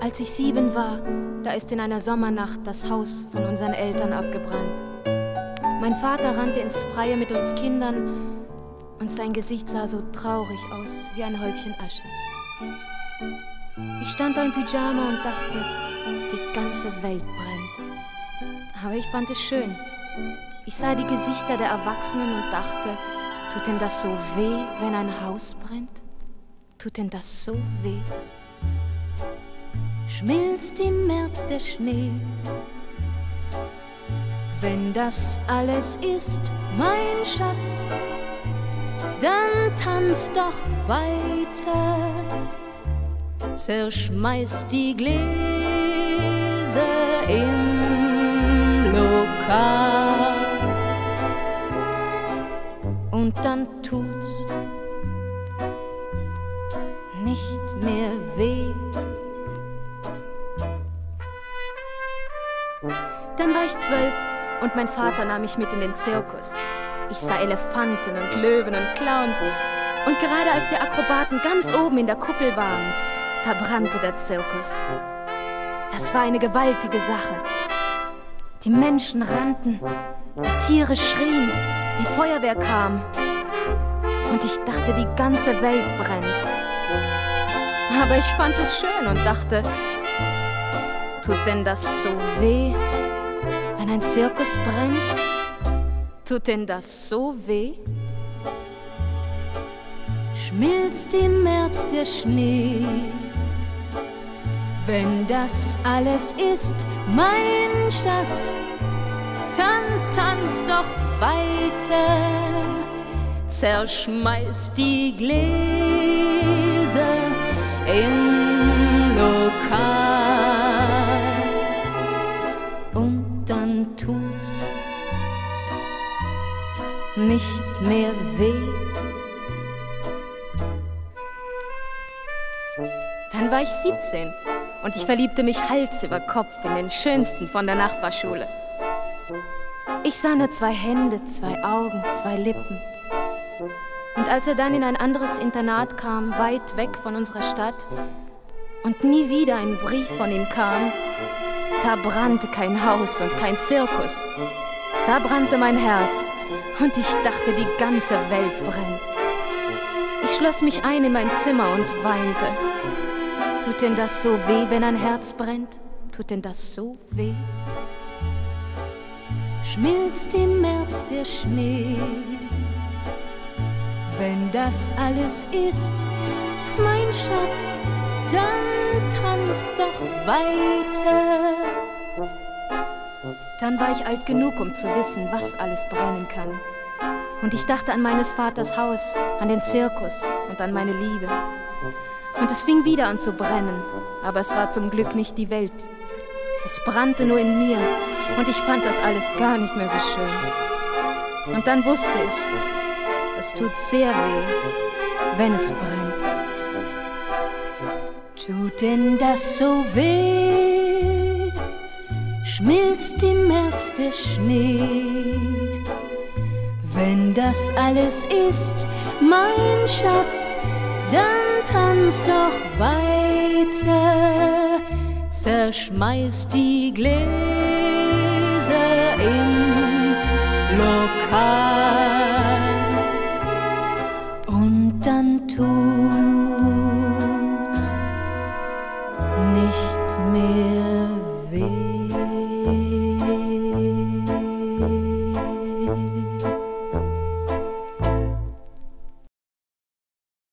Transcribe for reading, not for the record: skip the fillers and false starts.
Als ich 7 war, da ist in einer Sommernacht das Haus von unseren Eltern abgebrannt. Mein Vater rannte ins Freie mit uns Kindern und sein Gesicht sah so traurig aus wie ein Häufchen Asche. Ich stand da im Pyjama und dachte, die ganze Welt brennt. Aber ich fand es schön. Ich sah die Gesichter der Erwachsenen und dachte, tut denn das so weh, wenn ein Haus brennt? Tut denn das so weh? Schmilzt im März der Schnee. Wenn das alles ist, mein Schatz, dann tanz doch weiter. Zerschmeiß die Gläser im Lokal und dann tut's nicht mehr weh. Dann war ich 12 und mein Vater nahm mich mit in den Zirkus. Ich sah Elefanten und Löwen und Clowns. Und gerade als die Akrobaten ganz oben in der Kuppel waren, da brannte der Zirkus. Das war eine gewaltige Sache. Die Menschen rannten, die Tiere schrien, die Feuerwehr kam. Und ich dachte, die ganze Welt brennt. Aber ich fand es schön und dachte, tut denn das so weh, wenn ein Zirkus brennt? Tut denn das so weh? Schmilzt im März der Schnee. Wenn das alles ist, mein Schatz, dann tanz doch weiter. Zerschmeiß die Gläser im Lokal und dann tut's nicht mehr weh. Dann war ich 17 und ich verliebte mich Hals über Kopf in den schönsten von der Nachbarschule. Ich sah nur 2 Hände, 2 Augen, 2 Lippen. Und als er dann in ein anderes Internat kam, weit weg von unserer Stadt, und nie wieder ein Brief von ihm kam, da brannte kein Haus und kein Zirkus. Da brannte mein Herz und ich dachte, die ganze Welt brennt. Ich schloss mich ein in mein Zimmer und weinte. Tut denn das so weh, wenn ein Herz brennt? Tut denn das so weh? Schmilzt im März der Schnee. Wenn das alles ist, mein Schatz, dann tanz doch weiter. Dann war ich alt genug, um zu wissen, was alles brennen kann. Und ich dachte an meines Vaters Haus, an den Zirkus und an meine Liebe. Und es fing wieder an zu brennen, aber es war zum Glück nicht die Welt. Es brannte nur in mir und ich fand das alles gar nicht mehr so schön. Und dann wusste ich, es tut sehr weh, wenn es brennt. Tut denn das so weh? Schmilzt im März der Schnee. Wenn das alles ist, mein Schatz, dann tanz doch weiter. Zerschmeiß die Gläser im Lokal.